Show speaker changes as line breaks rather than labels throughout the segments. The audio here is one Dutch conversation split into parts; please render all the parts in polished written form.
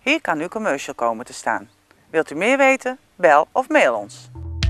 Hier kan uw commercial komen te staan. Wilt u meer weten? Bel of mail ons.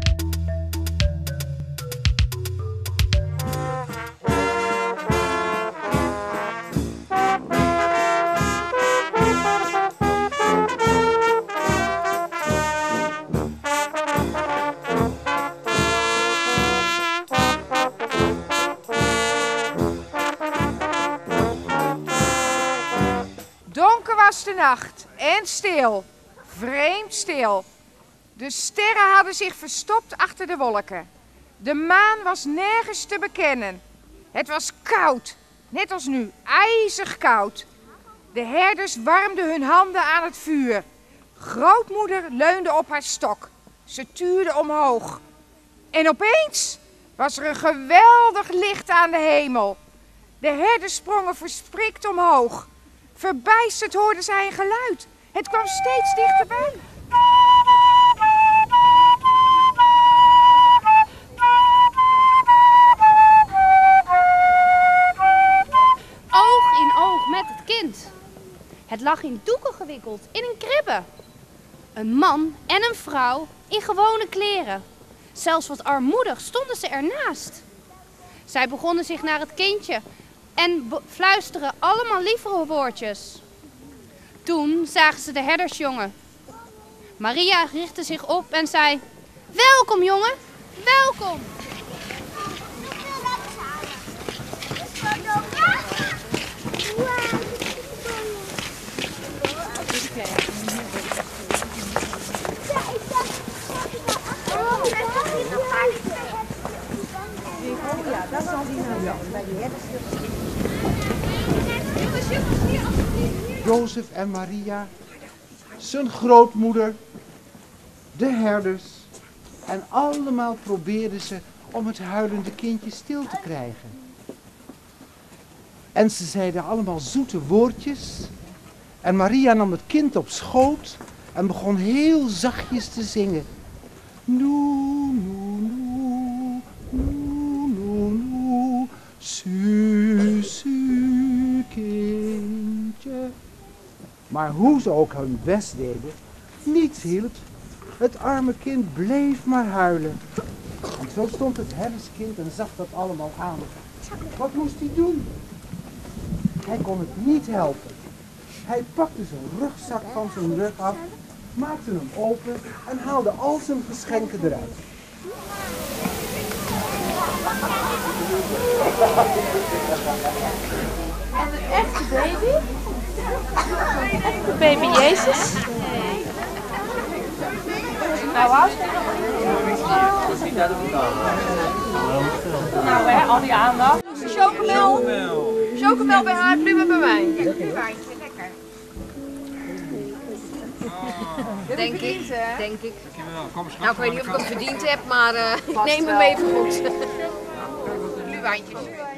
Donker was de nacht en stil, vreemd stil. De sterren hadden zich verstopt achter de wolken. De maan was nergens te bekennen. Het was koud, net als nu, ijzig koud. De herders warmden hun handen aan het vuur. Grootmoeder leunde op haar stok. Ze tuurde omhoog. En opeens was er een geweldig licht aan de hemel. De herders sprongen versprikt omhoog. Verbijsterd hoorden zij een geluid. Het kwam steeds dichterbij.
Oog in oog met het kind. Het lag in doeken gewikkeld, in een kribbe. Een man en een vrouw in gewone kleren. Zelfs wat armoedig stonden ze ernaast. Zij begonnen zich naar het kindje en fluisteren allemaal lievere woordjes. Toen zagen ze de herdersjongen. Maria richtte zich op en zei: "Welkom, jongen, welkom."
Ja, dat zal die nou bij die herders.
Jozef en Maria, zijn grootmoeder, de herders en allemaal probeerden ze om het huilende kindje stil te krijgen. En ze zeiden allemaal zoete woordjes en Maria nam het kind op schoot en begon heel zachtjes te zingen. Noe, noe, noe, noe, noe, noe, su, su, kindje. Maar hoe ze ook hun best deden, niets hielp. Het arme kind bleef maar huilen. En zo stond het herderskind en zag dat allemaal aan. Wat moest hij doen? Hij kon het niet helpen. Hij pakte zijn rugzak van zijn rug af, maakte hem open en haalde al zijn geschenken eruit.
En een echte baby? Echte baby Jezus? Nou, was nou hè, al die aandacht.
Chocomel. Chocomel bij haar, bloemen bij mij. Wijntje, lekker.
Denk ik.
Denk ik.
Nou, ik weet niet of ik hem verdiend heb, maar ik neem hem even goed.
Gluwijntjes.